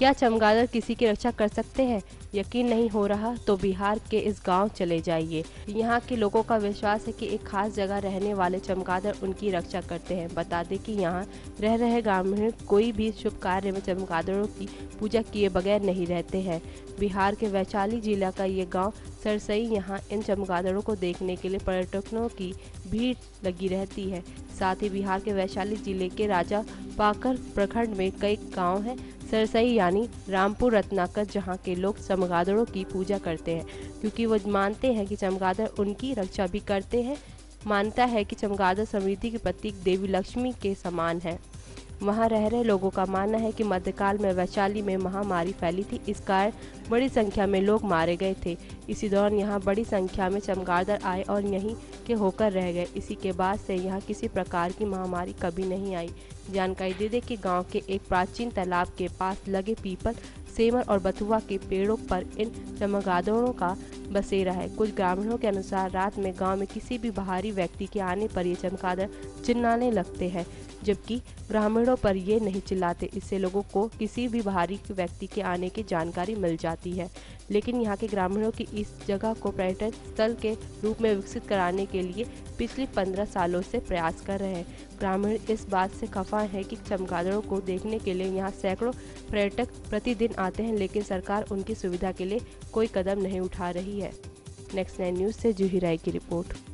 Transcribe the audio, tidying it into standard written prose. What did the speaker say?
क्या चमगादड़ किसी की रक्षा कर सकते हैं? यकीन नहीं हो रहा तो बिहार के इस गांव चले जाइए। यहाँ के लोगों का विश्वास है कि एक खास जगह रहने वाले चमगादड़ उनकी रक्षा करते हैं। बता दें कि यहाँ रह रहे ग्रामीण कोई भी शुभ कार्य में चमगादड़ों की पूजा किए बगैर नहीं रहते हैं। बिहार के वैशाली जिला का ये गांव सरसई, यहाँ इन चमगादड़ों को देखने के लिए पर्यटकों की भीड़ लगी रहती है। साथ ही बिहार के वैशाली जिले के राजा पाकर प्रखंड में कई गांव हैं। सरसई यानी रामपुर रत्नाकर, जहां के लोग चमगादड़ों की पूजा करते हैं क्योंकि वो मानते हैं कि चमगादड़ उनकी रक्षा भी करते हैं। मानता है कि चमगादड़ समृद्धि के प्रतीक देवी लक्ष्मी के समान है। वहां रह रहे लोगों का मानना है कि मध्यकाल में वैशाली में महामारी फैली थी, इस कारण बड़ी संख्या में लोग मारे गए थे। इसी दौरान यहां बड़ी संख्या में चमगादड़ आए और यहीं के होकर रह गए। इसी के बाद से यहां किसी प्रकार की महामारी कभी नहीं आई। जानकारी दे दें कि गांव के एक प्राचीन तालाब के पास लगे पीपल, सेमर और बथुआ के पेड़ों पर इन चमगादड़ों का बसेरा है। कुछ ग्रामीणों के अनुसार रात में गांव में किसी भी बाहरी व्यक्ति के आने पर ये चमगादड़ चिल्लाने लगते हैं, जबकि ग्रामीणों पर ये नहीं चिल्लाते। इससे लोगों को किसी भी बाहरी व्यक्ति के आने की जानकारी मिल जाती है। लेकिन यहाँ के ग्रामीणों की इस जगह को पर्यटन स्थल के रूप में विकसित कराने के लिए पिछले 15 सालों से प्रयास कर रहे हैं। ग्रामीण इस बात से खफा है कि चमगादड़ों को देखने के लिए यहाँ सैकड़ों पर्यटक प्रतिदिन आते हैं, लेकिन सरकार उनकी सुविधा के लिए कोई कदम नहीं उठा रही है। नेक्स्ट 9 न्यूज़ से जूही राय की रिपोर्ट।